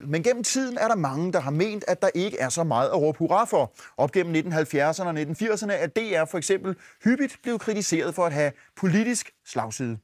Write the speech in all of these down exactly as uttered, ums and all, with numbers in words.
Men gennem tiden er der mange, der har ment, at der ikke er så meget at råbe hurra for. Op gennem nitten halvfjerdserne og nitten firserne er D R for eksempel hyppigt blevet kritiseret for at have politisk slagside.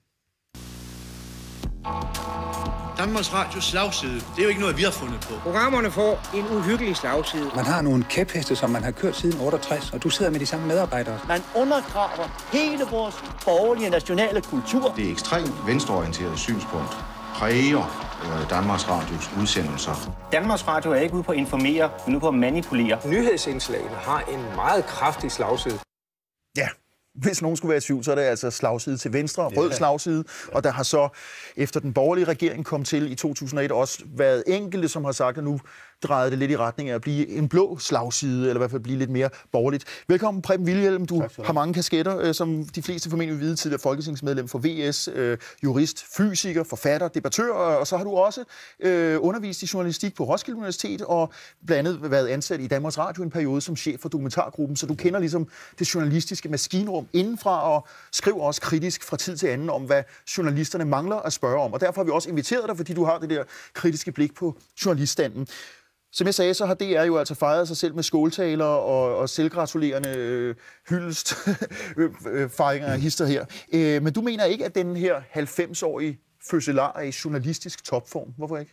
Danmarks Radios slagside, det er jo ikke noget, vi har fundet på. Programmerne får en uhyggelig slagside. Man har nogle kæpheste, som man har kørt siden otteogtres, og du sidder med de samme medarbejdere. Man undergraver hele vores borgerlige nationale kultur. Det ekstremt venstreorienterede synspunkt præger øh, Danmarks Radios udsendelser. Danmarks Radio er ikke ude på at informere, men ude på at manipulere. Nyhedsindslagene har en meget kraftig slagside. Ja. Hvis nogen skulle være i tvivl, så er det altså slagside til venstre, rød ja. slagside, ja. Og der har så, efter den borgerlige regering kom til i to tusind og et, også været enkelte, som har sagt, at nu drejede det lidt i retning af at blive en blå slagside, eller i hvert fald blive lidt mere borgerligt. Velkommen, Preben Wilhjelm. Du har mange kasketter, som de fleste formentlig vil vide, tidligere folketingsmedlem for V S, øh, jurist, fysiker, forfatter, debattør, og så har du også øh, undervist i journalistik på Roskilde Universitet, og blandt andet været ansat i Danmarks Radio en periode som chef for dokumentargruppen, så du kender ligesom det journalistiske maskinrum indenfra, og skriver også kritisk fra tid til anden om, hvad journalisterne mangler at spørge om. Og derfor har vi også inviteret dig, fordi du har det der kritiske blik på journaliststanden. Som jeg sagde, så har D R jo altså fejret sig selv med skåltaler og, og selvgratulerende øh, hyldest fejringer af hister her. Øh, men du mener ikke, at den her halvfems-årige fødselar er i journalistisk topform? Hvorfor ikke?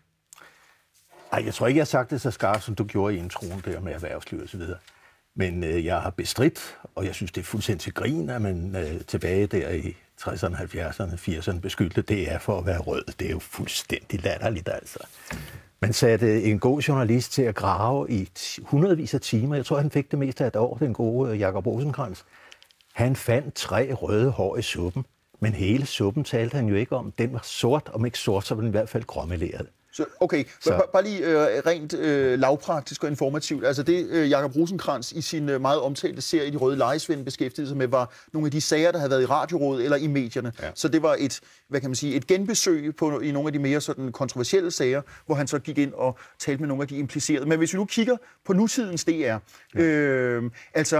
Ej, jeg tror ikke, jeg har sagt det så skarpt, som du gjorde i introen der med erhvervsliv og så videre. Men øh, jeg har bestridt, og jeg synes, det er fuldstændig til grin, at man øh, tilbage der i tresserne, halvfjerdserne, firserne beskyldte D R for at være rød. Det er jo fuldstændig latterligt, altså. Man satte en god journalist til at grave i hundredvis af timer. Jeg tror, han fik det meste af et år, den gode Jakob Rosenkrantz. Han fandt tre røde hår i suppen, men hele suppen talte han jo ikke om. Den var sort, om ikke sort, så var den i hvert fald gråmeleret. Så, okay, så. bare lige øh, rent øh, lavpraktisk og informativt. Altså det, øh, Jakob Rosenkrantz i sin øh, meget omtalte serie De Røde Lejesvende beskæftigede sig med, var nogle af de sager, der havde været i radiorådet eller i medierne. Ja. Så det var et, hvad kan man sige, et genbesøg på, i nogle af de mere sådan kontroversielle sager, hvor han så gik ind og talte med nogle af de implicerede. Men hvis vi nu kigger på nutidens D R, ja. øh, altså...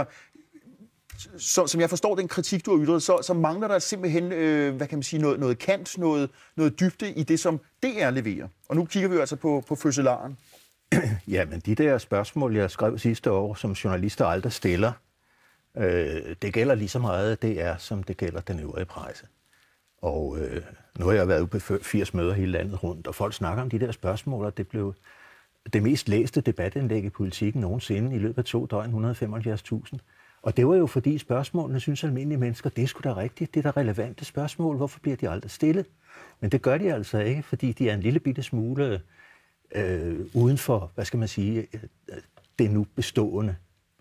Så, som jeg forstår den kritik, du har ytret, så, så mangler der simpelthen, øh, hvad kan man sige, noget, noget kant, noget, noget dybde i det, som D R leverer. Og nu kigger vi jo altså på, på fødselaren. Ja, men de der spørgsmål, jeg skrev sidste år, som journalister aldrig stiller, øh, det gælder lige så meget D R, som det gælder den øvrige presse. Og øh, nu har jeg været ude på firs møder hele landet rundt, og folk snakker om de der spørgsmål, og det blev det mest læste debatindlæg i Politikken nogensinde i løbet af to døgn, et hundrede og femoghalvfjerds tusind. Og det var jo fordi spørgsmålene, synes almindelige mennesker, det er sgu da rigtigt, det er da relevante spørgsmål, hvorfor bliver de aldrig stillet? Men det gør de altså ikke, fordi de er en lille bitte smule øh, uden for, hvad skal man sige, det nu bestående,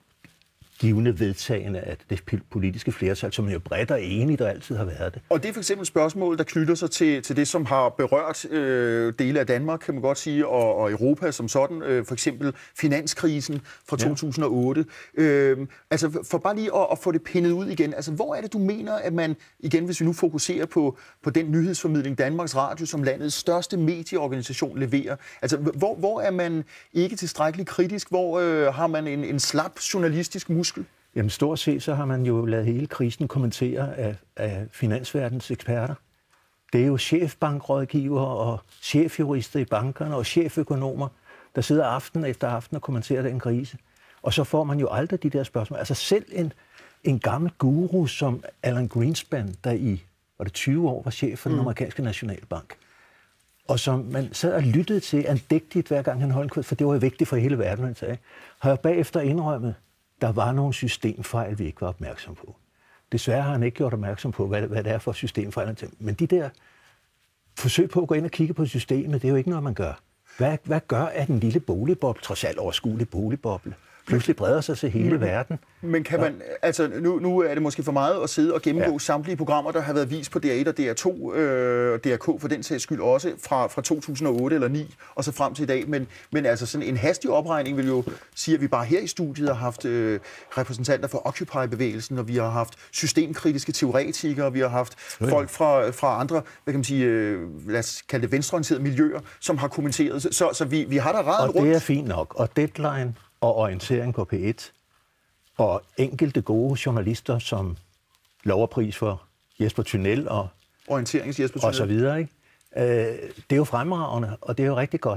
givende vedtagende af det politiske flertal, som jo bredt og enigt og altid har været det. Og det er for eksempel spørgsmål, der knytter sig til, til det, som har berørt øh, dele af Danmark, kan man godt sige, og, og Europa som sådan. Øh, for eksempel finanskrisen fra to tusind og otte. Ja. Øh, altså for bare lige at, at få det pindet ud igen. Altså hvor er det, du mener, at man, igen hvis vi nu fokuserer på, på den nyhedsformidling, Danmarks Radio som landets største medieorganisation leverer. Altså hvor, hvor er man ikke tilstrækkeligt kritisk? Hvor øh, har man en, en slap journalistisk muskel? Jamen stort set så har man jo ladet hele krisen kommentere af, af finansverdens eksperter. Det er jo chefbankrådgiver og chefjurister i bankerne og cheføkonomer, der sidder aften efter aften og kommenterer den krise. Og så får man jo aldrig de der spørgsmål. Altså selv en, en gammel guru som Alan Greenspan, der i var det tyve år var chef for den amerikanske nationalbank, og som man sad og lyttede til andægtigt hver gang han holdt en kvart, for det var jo vigtigt for hele verden, han sagde, har jeg bagefter indrømmet, der var nogle systemfejl, vi ikke var opmærksom på. Desværre har han ikke gjort opmærksom på, hvad, hvad det er for systemfejl. Men de der forsøg på at gå ind og kigge på systemet, det er jo ikke noget, man gør. Hvad, hvad gør, at en lille boligboble, trods alt overskuelig boligboble, pludselig breder sig til hele mm. verden? Men kan man, altså nu, nu er det måske for meget at sidde og gennemgå ja. samtlige programmer, der har været vist på D R et og D R to, øh, og D R K for den sags skyld også, fra, fra to tusind og otte eller ni og så frem til i dag. Men, men altså sådan en hastig opregning vil jo sige, at vi bare her i studiet har haft øh, repræsentanter for Occupy-bevægelsen, og vi har haft systemkritiske teoretikere, vi har haft ja. folk fra, fra andre, hvad kan man sige, øh, lad os kalde det venstreorienterede miljøer, som har kommenteret. Så, så vi, vi har der raden rundt. Og det er fint nok. Og Deadline og Orientering på P et, og enkelte gode journalister som Loverpris for Jesper Tynell og, Orienterings Jesper Tynell og så videre, ikke? Øh, det er jo fremragende, og det er jo rigtig godt.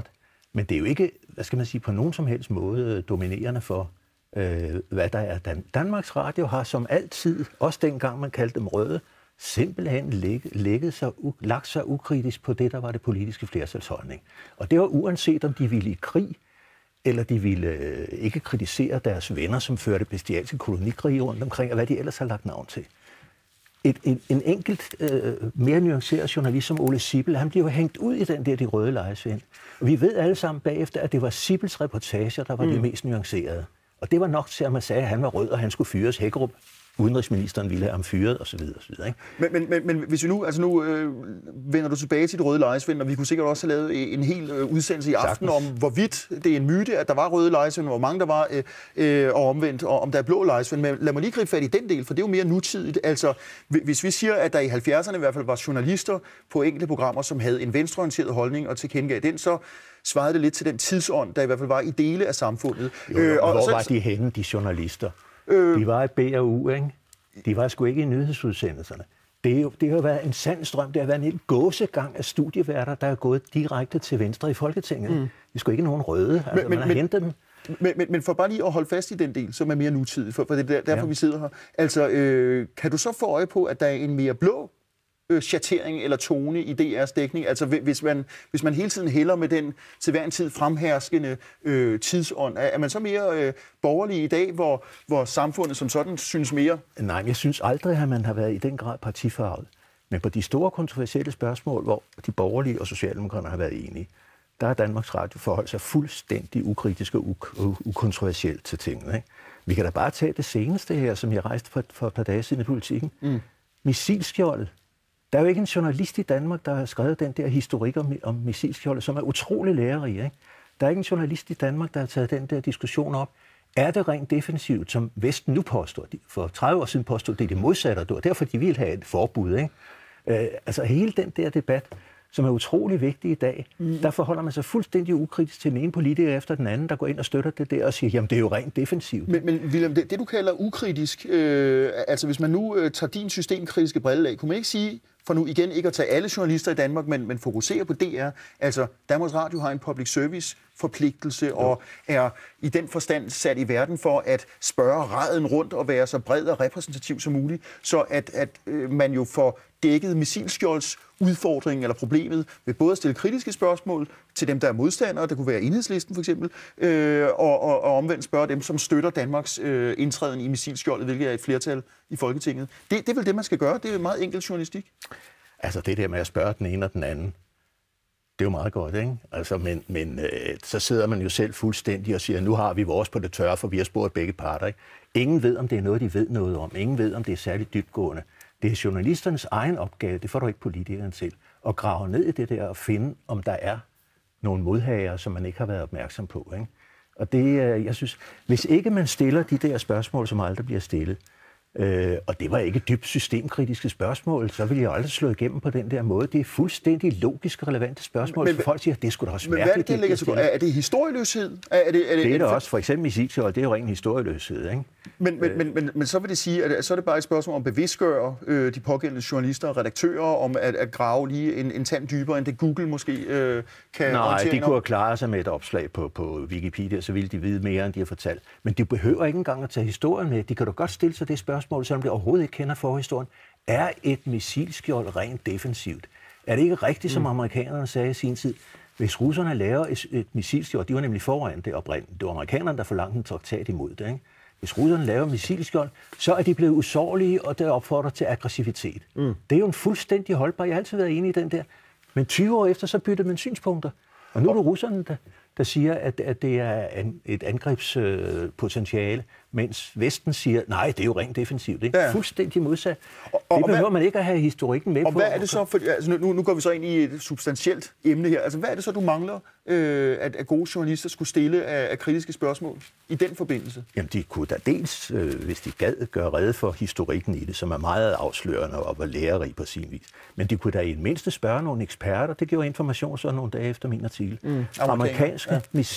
Men det er jo ikke, hvad skal man sige, på nogen som helst måde dominerende for, øh, hvad der er. Dan- Danmarks Radio har som altid, også dengang man kaldte dem røde, simpelthen lægget, lægget sig, u- lagt sig ukritisk på det, der var det politiske flertalsholdning. Og det var uanset, om de ville i krig, eller de ville øh, ikke kritisere deres venner, som førte bestialske kolonikrige rundt omkring, og hvad de ellers har lagt navn til. Et, en, en enkelt, øh, mere nuanceret journalist som Ole Sibbel, han bliver jo hængt ud i den der De Røde Lejesvend. Og vi ved alle sammen bagefter, at det var Sibbels reportager, der var mm. det mest nuancerede. Og det var nok til, at man sagde, at han var rød, og han skulle fyres. Hækkerup, udenrigsministeren, ville have ham fyret, osv. osv. Ikke? Men, men, men, men hvis vi nu, altså nu øh, vender du tilbage til De Røde Lejesvend, og vi kunne sikkert også have lavet en hel øh, udsendelse i aften om, hvorvidt det er en myte, at der var røde lejesvend, hvor mange der var, øh, øh, og omvendt, og om der er blå lejesvend. Men lad mig lige gribe fat i den del, for det er jo mere nutidigt. Altså, hvis vi siger, at der i halvfjerdserne i hvert fald var journalister på enkelte programmer, som havde en venstreorienteret holdning og tilkendegav den, så svarede det lidt til den tidsånd, der i hvert fald var i dele af samfundet. Jo, jo, øh, og hvor så, var de henne, de journalister? Øh, de var i B og U, ikke? De var sgu ikke i nyhedsudsendelserne. Det, er jo, det har jo været en sand strøm. Det har været en helt gåsegang af studieværter, der er gået direkte til venstre i Folketinget. Mm. Det er sgu ikke nogen røde. Altså, men, man har men, hentet dem. Men, men, men for bare lige at holde fast i den del, som er mere nutidig, for, for det er derfor, ja. vi sidder her. Altså, øh, kan du så få øje på, at der er en mere blå øh, schattering eller tone i D R's dækning? Altså, hvis man, hvis man hele tiden hælder med den til hver en tid fremherskende øh, tidsånd, er, er man så mere øh, borgerlig i dag, hvor, hvor samfundet som sådan synes mere? Nej, jeg synes aldrig, at man har været i den grad partifarvet. Men på de store kontroversielle spørgsmål, hvor de borgerlige og socialdemokraterne har været enige, der har Danmarks Radio forholdt sig fuldstændig ukritisk og ukontroversielt til tingene. Ikke? Vi kan da bare tage det seneste her, som jeg rejste for, for et par dage siden i Politikken. Mm. Missilskjoldet. Der er jo ikke en journalist i Danmark, der har skrevet den der historik om, om missilskjoldet, som er utrolig lærerig. Ikke? Der er ikke en journalist i Danmark, der har taget den der diskussion op. Er det rent defensivt, som Vesten nu påstår? For tredive år siden påstod det det modsatte, og det var derfor, de ville have et forbud. Ikke? Øh, altså hele den der debat, som er utrolig vigtig i dag, mm. der forholder man sig fuldstændig ukritisk til den ene politiker efter den anden, der går ind og støtter det der og siger, jamen det er jo rent defensivt. Men, men William, det, det du kalder ukritisk, øh, altså hvis man nu øh, tager din systemkritiske brille af, kunne man ikke sige, for nu igen ikke at tage alle journalister i Danmark, men, men fokusere på D R, altså Danmarks Radio har en public service forpligtelse jo. Og er i den forstand sat i verden for at spørge raden rundt og være så bred og repræsentativ som muligt, så at, at øh, man jo får dækket missilskjolds udfordringen eller problemet ved både at stille kritiske spørgsmål til dem, der er modstandere, det kunne være Enhedslisten for eksempel, øh, og, og, og omvendt spørge dem, som støtter Danmarks øh, indtræden i missilskjoldet, hvilket er et flertal i Folketinget. Det, det er vel det, man skal gøre. Det er meget enkelt journalistik. Altså det der med at spørge den ene og den anden, det er jo meget godt, ikke? Altså, men men øh, så sidder man jo selv fuldstændig og siger, nu har vi vores på det tørre, for vi har spurgt begge parter. Ikke? Ingen ved, om det er noget, de ved noget om. Ingen ved, om det er særligt dybtgående. Det er journalisternes egen opgave, det får du ikke politikeren til, at grave ned i det der og finde, om der er nogle modhager, som man ikke har været opmærksom på. Ikke? Og det, jeg synes, hvis ikke man stiller de der spørgsmål, som aldrig bliver stillet, øh, og det var ikke dybt systemkritiske spørgsmål, så vil jeg aldrig slå igennem på den der måde. Det er fuldstændig logisk relevante spørgsmål, men, for folk siger, at det skulle da også mærkeligt. Men hvad er det, det ligger til grund? Er det historieløshed? Er det, er det, det er det også. For eksempel missilskjold, det er jo ren historieløshed, ikke? Men, men, men, men, men så vil det sige, at så er det bare et spørgsmål om at bevidstgøre øh, de pågældende journalister og redaktører om at, at grave lige en, en tand dybere, end det Google måske øh, kan Nej, de kunne have klaret sig med et opslag på, på Wikipedia, så ville de vide mere, end de har fortalt. Men de behøver ikke engang at tage historien med. De kan da godt stille sig det spørgsmål, selvom de overhovedet ikke kender forhistorien. Er et missilskjold rent defensivt? Er det ikke rigtigt, som amerikanerne sagde i sin tid? Hvis russerne laver et, et missilskjold, de var nemlig foran det oprindeligt. Det var amerikanerne, der forlangte en traktat imod det, ikke? Hvis russerne laver missilskjold, så er de blevet usårlige, og det opfordrer til aggressivitet. Mm. Det er jo en fuldstændig holdbar. Jeg har altid været enig i den der. Men tyve år efter, så bytter man synspunkter. Og nu er det russerne, der, der siger, at, at det er an, et angrebspotentiale, mens Vesten siger, nej, det er jo rent defensivt. Det er ja. fuldstændig modsat. Og, og, det behøver hvad, man ikke at have historikken med og på. Og hvad er det så? For, altså, nu, nu går vi så ind i et substantielt emne her. Altså, hvad er det så, du mangler, øh, at, at gode journalister skulle stille af, af kritiske spørgsmål i den forbindelse? Jamen, de kunne da dels, øh, hvis de gad, gøre rede for historikken i det, som er meget afslørende og var lærerig på sin vis. Men de kunne da i det mindste spørge nogle eksperter. Det gjorde Information så nogle dage efter min artikel. Mm, Amerikanske ja.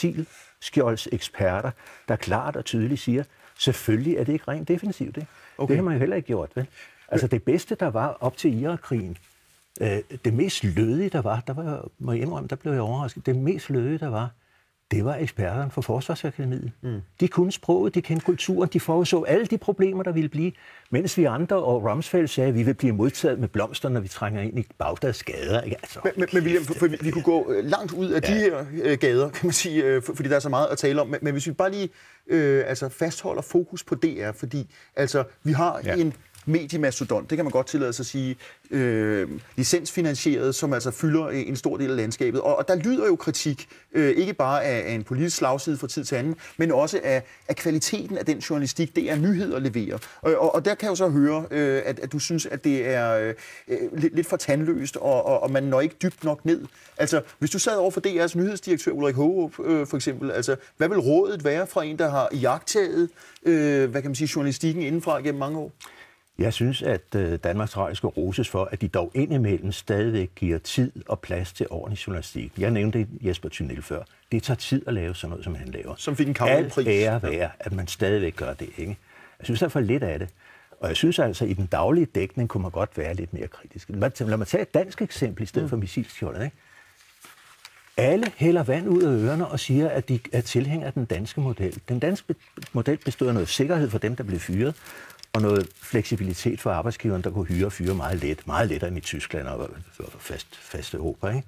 missilskjoldseksperter, der klart og tydeligt siger, selvfølgelig er det ikke rent defensivt. Ikke? Okay. Det har man jo heller ikke gjort, vel? Altså det bedste, der var op til Irak-krigen, øh, det mest lødige, der var, der var, må jeg indrømme, der blev jeg overrasket, det mest lødige, der var, Det var eksperterne fra Forsvarsakademiet. Mm. De kunne sproget, de kendte kulturen, de forudså alle de problemer, der ville blive. Mens vi andre og Rumsfeld sagde, at vi vil blive modtaget med blomster, når vi trænger ind i Bagdads gader. Ikke? Altså, men, men, men William, for, for vi, vi kunne gå langt ud af ja. de her øh, gader, kan man sige, øh, for, fordi der er så meget at tale om. Men, men hvis vi bare lige øh, altså fastholder fokus på D R, fordi altså, vi har ja. en mediemastodont, det kan man godt tillade sig at sige, øh, licensfinansieret, som altså fylder en stor del af landskabet. Og, og der lyder jo kritik, øh, ikke bare af, af en politisk slagside fra tid til anden, men også af, af kvaliteten af den journalistik, det er nyheder leverer. Og, og, og der kan jeg jo så høre, øh, at, at du synes, at det er øh, lidt, lidt for tandløst, og, og, og man når ikke dybt nok ned. Altså, hvis du sad over for D R's nyhedsdirektør, Ulrik Hågerup, øh, for eksempel, altså, hvad vil rådet være fra en, der har iagttaget, øh, hvad kan man sige, journalistikken indenfra gennem mange år? Jeg synes, at Danmarks Radio skal roses for, at de dog indimellem stadigvæk giver tid og plads til ordentlig journalistik. Jeg nævnte Jesper Thunell før. Det tager tid at lave sådan noget, som han laver. Som fik en Kavlen-pris. Alt ære være, at man stadigvæk gør det, ikke? Jeg synes, der er for lidt af det. Og jeg synes altså, at i den daglige dækning kunne man godt være lidt mere kritisk. Lad mig tage et dansk eksempel i stedet mm. for missilskjoldet, ikke? Alle hælder vand ud af ørerne og siger, at de er tilhængere af den danske model. Den danske model består af noget sikkerhed for dem, der bliver fyret, og noget fleksibilitet for arbejdsgiveren, der kunne hyre og fyre meget let, meget lettere end i Tyskland og fast, fast Europa. Ikke?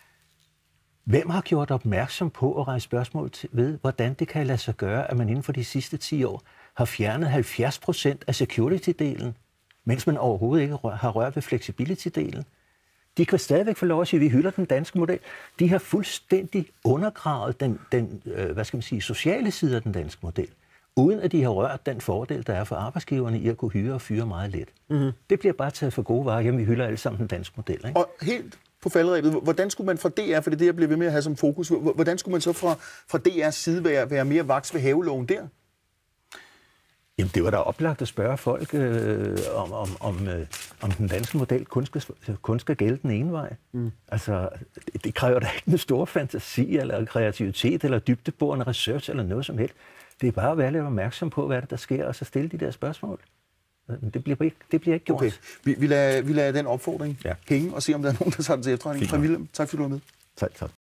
Hvem har gjort opmærksom på at rejse spørgsmål til, ved, hvordan det kan lade sig gøre, at man inden for de sidste ti år har fjernet halvfjerds procent af security-delen, mens man overhovedet ikke har rørt ved flexibility-delen? De kan stadigvæk få lov at sige, at vi hylder den danske model. De har fuldstændig undergravet den, den øh, hvad skal man sige, sociale side af den danske model, uden at de har rørt den fordel, der er for arbejdsgiverne i at kunne hyre og fyre meget let. Mm-hmm. Det bliver bare taget for gode varer. Jamen, vi hylder alle sammen den danske model. Ikke? Og helt på falderæbet, hvordan skulle man fra D R, for det er det, jeg bliver ved med at have som fokus, hvordan skulle man så fra, fra D R's side være, være mere vaks ved haveloven der? Jamen, det var da oplagt at spørge folk, øh, om, om, om, øh, om den danske model kun skal, kun skal gælde den ene vej. Mm. Altså, det, det kræver da ikke en stor fantasi, eller kreativitet, eller dybdeborende research, eller noget som helst. Det er bare at være lidt opmærksom på, hvad der sker, og så stille de der spørgsmål. Det bliver ikke, det bliver ikke gjort. Okay. Vi, vi, lader, vi lader den opfordring ja. hænge, og se, om der er nogen, der tager den til efterretning. Fra William, tak fordi du var med. Tak, tak.